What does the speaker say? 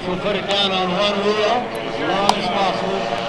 We'll put it down on one wheel as long as possible.